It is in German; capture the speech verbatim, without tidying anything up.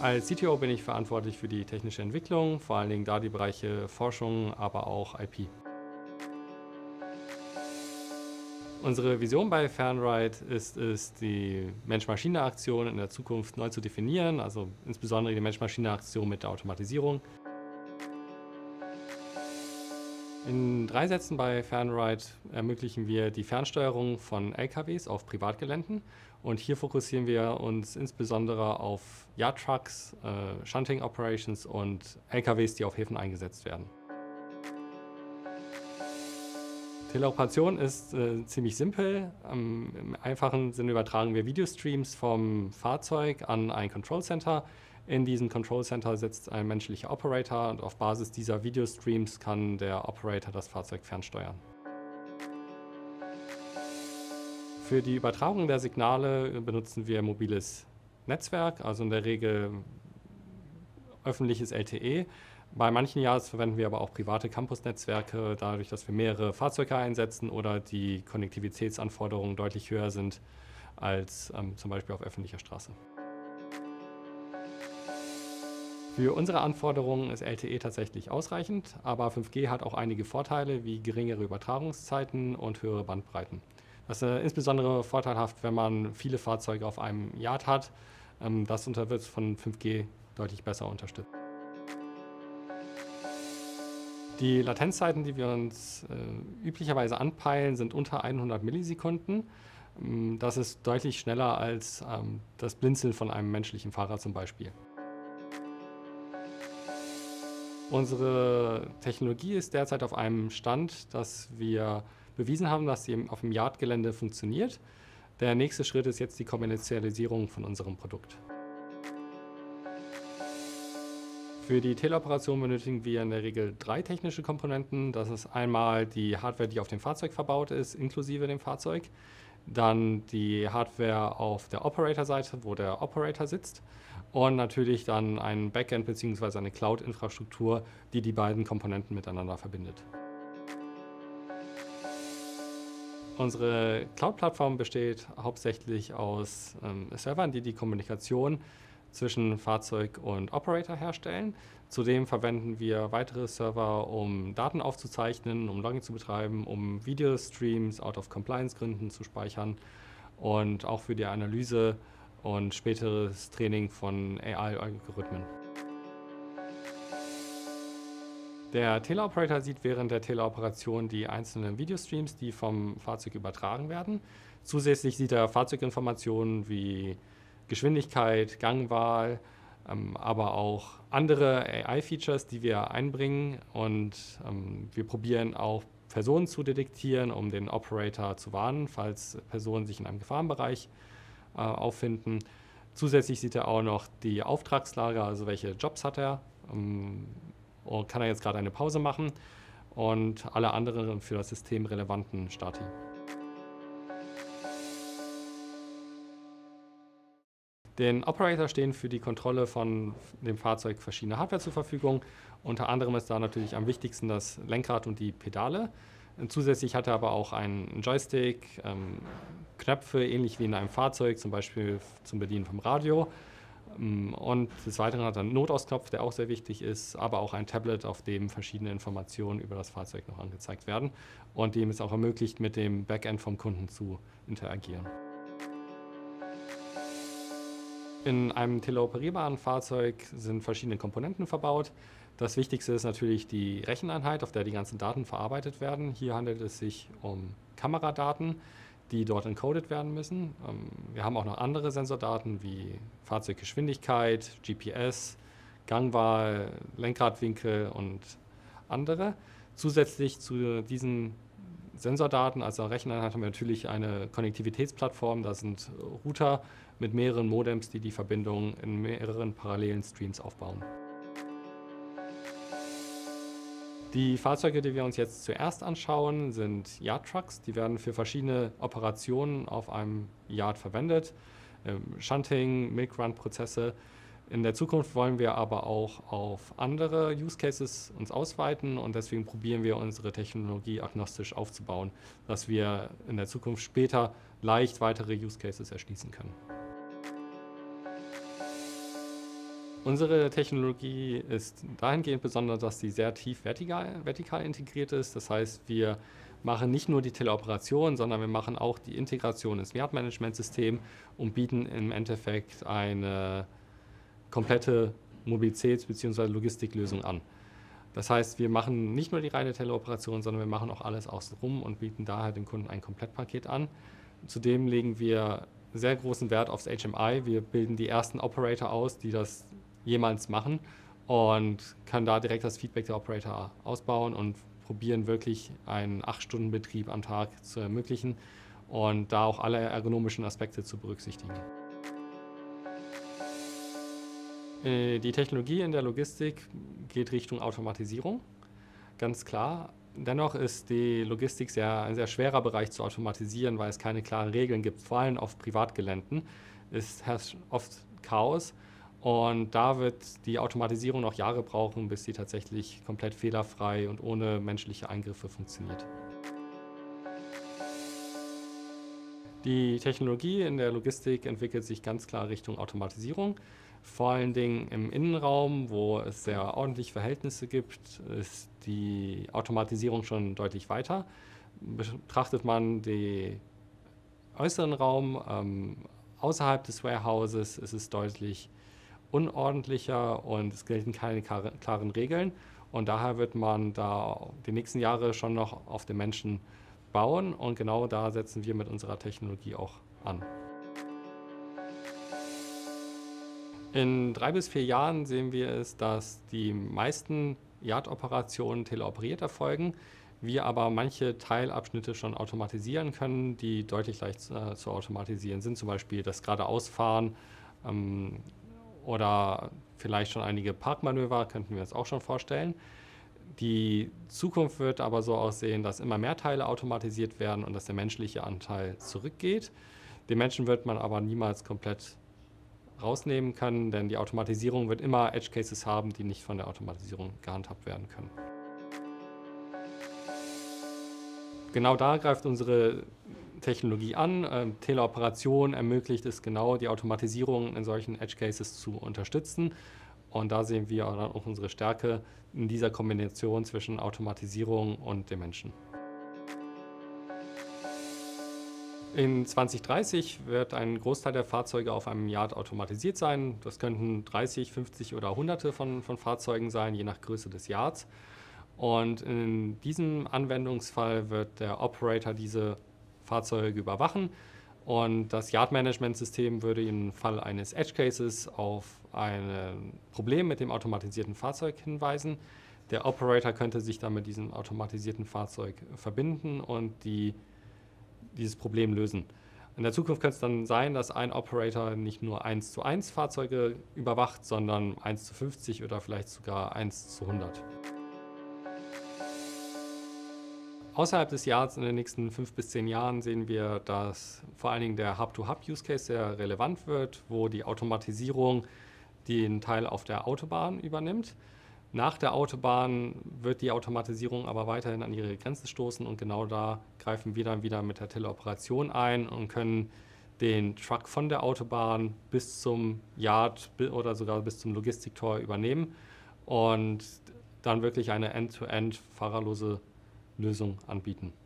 Als C T O bin ich verantwortlich für die technische Entwicklung, vor allen Dingen da die Bereiche Forschung, aber auch I P. Unsere Vision bei Fernride ist es, die Mensch-Maschine-Aktion in der Zukunft neu zu definieren, also insbesondere die Mensch-Maschine-Aktion mit der Automatisierung. In drei Sätzen bei Fernride ermöglichen wir die Fernsteuerung von L K Ws auf Privatgeländen und hier fokussieren wir uns insbesondere auf Yard-Trucks, äh, Shunting Operations und L K Ws, die auf Häfen eingesetzt werden. Teleoperation ist äh, ziemlich simpel. Ähm, Im einfachen Sinne übertragen wir Videostreams vom Fahrzeug an ein Control Center. In diesem Control Center sitzt ein menschlicher Operator und auf Basis dieser Videostreams kann der Operator das Fahrzeug fernsteuern. Für die Übertragung der Signale benutzen wir mobiles Netzwerk, also in der Regel öffentliches L T E. Bei manchen Yards verwenden wir aber auch private Campusnetzwerke, dadurch, dass wir mehrere Fahrzeuge einsetzen oder die Konnektivitätsanforderungen deutlich höher sind als ähm, zum Beispiel auf öffentlicher Straße. Für unsere Anforderungen ist L T E tatsächlich ausreichend, aber fünf G hat auch einige Vorteile wie geringere Übertragungszeiten und höhere Bandbreiten. Das ist äh, insbesondere vorteilhaft, wenn man viele Fahrzeuge auf einem Yard hat. Ähm, das unter wird von fünf G deutlich besser unterstützt. Die Latenzzeiten, die wir uns äh, üblicherweise anpeilen, sind unter hundert Millisekunden. Ähm, das ist deutlich schneller als ähm, das Blinzeln von einem menschlichen Fahrer zum Beispiel. Unsere Technologie ist derzeit auf einem Stand, dass wir bewiesen haben, dass sie auf dem Yardgelände funktioniert. Der nächste Schritt ist jetzt die Kommerzialisierung von unserem Produkt. Für die Teleoperation benötigen wir in der Regel drei technische Komponenten. Das ist einmal die Hardware, die auf dem Fahrzeug verbaut ist, inklusive dem Fahrzeug. Dann die Hardware auf der Operator-Seite, wo der Operator sitzt. Und natürlich dann ein Backend bzw. eine Cloud-Infrastruktur, die die beiden Komponenten miteinander verbindet. Unsere Cloud-Plattform besteht hauptsächlich aus ähm, Servern, die die Kommunikation zwischen Fahrzeug und Operator herstellen. Zudem verwenden wir weitere Server, um Daten aufzuzeichnen, um Logging zu betreiben, um Videostreams out-of-Compliance-Gründen zu speichern und auch für die Analyse und späteres Training von A I-Algorithmen. Der Teleoperator sieht während der Teleoperation die einzelnen Videostreams, die vom Fahrzeug übertragen werden. Zusätzlich sieht er Fahrzeuginformationen wie Geschwindigkeit, Gangwahl, ähm, aber auch andere A I-Features, die wir einbringen. Und ähm, wir probieren auch Personen zu detektieren, um den Operator zu warnen, falls Personen sich in einem Gefahrenbereich äh, auffinden. Zusätzlich sieht er auch noch die Auftragslage, also welche Jobs hat er, ähm, und kann er jetzt gerade eine Pause machen und alle anderen für das System relevanten Stati. Den Operator stehen für die Kontrolle von dem Fahrzeug verschiedene Hardware zur Verfügung. Unter anderem ist da natürlich am wichtigsten das Lenkrad und die Pedale. Und zusätzlich hat er aber auch einen Joystick, ähm, Knöpfe, ähnlich wie in einem Fahrzeug, zum Beispiel zum Bedienen vom Radio. Und des Weiteren hat er einen Notausknopf, der auch sehr wichtig ist, aber auch ein Tablet, auf dem verschiedene Informationen über das Fahrzeug noch angezeigt werden und dem es auch ermöglicht, mit dem Backend vom Kunden zu interagieren. In einem teleoperierbaren Fahrzeug sind verschiedene Komponenten verbaut. Das Wichtigste ist natürlich die Recheneinheit, auf der die ganzen Daten verarbeitet werden. Hier handelt es sich um Kameradaten, die dort encoded werden müssen. Wir haben auch noch andere Sensordaten wie Fahrzeuggeschwindigkeit, G P S, Gangwahl, Lenkradwinkel und andere. Zusätzlich zu diesen Sensordaten, also Recheneinheit, haben wir natürlich eine Konnektivitätsplattform. Da sind Router mit mehreren Modems, die die Verbindung in mehreren parallelen Streams aufbauen. Die Fahrzeuge, die wir uns jetzt zuerst anschauen, sind Yard-Trucks. Die werden für verschiedene Operationen auf einem Yard verwendet. Ähm, Shunting, Milk-Run-Prozesse. In der Zukunft wollen wir aber auch auf andere Use Cases uns ausweiten und deswegen probieren wir unsere Technologie agnostisch aufzubauen, dass wir in der Zukunft später leicht weitere Use Cases erschließen können. Unsere Technologie ist dahingehend besonders, dass sie sehr tief vertikal, vertikal integriert ist. Das heißt, wir machen nicht nur die Teleoperation, sondern wir machen auch die Integration ins Yard-Management-System und bieten im Endeffekt eine komplette Mobilitäts- bzw. Logistiklösung an. Das heißt, wir machen nicht nur die reine Teleoperation, sondern wir machen auch alles außenrum und bieten daher dem Kunden ein Komplettpaket an. Zudem legen wir sehr großen Wert aufs H M I. Wir bilden die ersten Operator aus, die das jemals machen und können da direkt das Feedback der Operator ausbauen und probieren wirklich einen acht Stunden Betrieb am Tag zu ermöglichen und da auch alle ergonomischen Aspekte zu berücksichtigen. Die Technologie in der Logistik geht Richtung Automatisierung, ganz klar. Dennoch ist die Logistik sehr, ein sehr schwerer Bereich zu automatisieren, weil es keine klaren Regeln gibt. Vor allem auf Privatgeländen ist herrscht oft Chaos und da wird die Automatisierung noch Jahre brauchen, bis sie tatsächlich komplett fehlerfrei und ohne menschliche Eingriffe funktioniert. Die Technologie in der Logistik entwickelt sich ganz klar Richtung Automatisierung. Vor allen Dingen im Innenraum, wo es sehr ordentliche Verhältnisse gibt, ist die Automatisierung schon deutlich weiter. Betrachtet man den äußeren Raum, ähm, außerhalb des Warehouses ist es deutlich unordentlicher und es gelten keine klaren Regeln. Und daher wird man da die nächsten Jahre schon noch auf den Menschen bauen und genau da setzen wir mit unserer Technologie auch an. In drei bis vier Jahren sehen wir es, dass die meisten Yard-Operationen teleoperiert erfolgen, wir aber manche Teilabschnitte schon automatisieren können, die deutlich leicht äh, zu automatisieren sind, zum Beispiel das Geradeausfahren ähm, oder vielleicht schon einige Parkmanöver, könnten wir uns auch schon vorstellen. Die Zukunft wird aber so aussehen, dass immer mehr Teile automatisiert werden und dass der menschliche Anteil zurückgeht. Den Menschen wird man aber niemals komplett rausnehmen können, denn die Automatisierung wird immer Edge Cases haben, die nicht von der Automatisierung gehandhabt werden können. Genau da greift unsere Technologie an. Ähm, Teleoperation ermöglicht es genau, die Automatisierung in solchen Edge Cases zu unterstützen. Und da sehen wir auch unsere Stärke in dieser Kombination zwischen Automatisierung und dem Menschen. In zwanzig dreißig wird ein Großteil der Fahrzeuge auf einem Yard automatisiert sein. Das könnten dreißig, fünfzig oder Hunderte von, von Fahrzeugen sein, je nach Größe des Yards. Und in diesem Anwendungsfall wird der Operator diese Fahrzeuge überwachen und das Yard-Management-System würde im Fall eines Edge Cases auf ein Problem mit dem automatisierten Fahrzeug hinweisen. Der Operator könnte sich dann mit diesem automatisierten Fahrzeug verbinden und die dieses Problem lösen. In der Zukunft könnte es dann sein, dass ein Operator nicht nur eins zu eins Fahrzeuge überwacht, sondern eins zu fünfzig oder vielleicht sogar eins zu hundert. Außerhalb des Yards in den nächsten fünf bis zehn Jahren sehen wir, dass vor allen Dingen der Hub-to-Hub-Use-Case sehr relevant wird, wo die Automatisierung den Teil auf der Autobahn übernimmt. Nach der Autobahn wird die Automatisierung aber weiterhin an ihre Grenzen stoßen und genau da greifen wir dann wieder mit der Teleoperation ein und können den Truck von der Autobahn bis zum Yard oder sogar bis zum Logistiktor übernehmen und dann wirklich eine End-to-End fahrerlose Lösung anbieten.